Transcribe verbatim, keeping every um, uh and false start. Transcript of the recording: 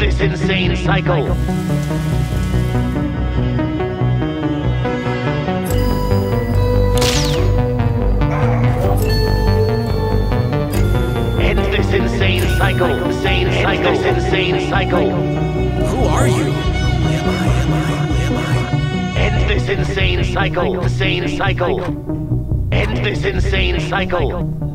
this insane cycle. End this insane cycle. Insane cycle. This insane cycle. Who are you? Who am I? Am I? Am I? End this insane cycle. Insane cycle. End this insane cycle.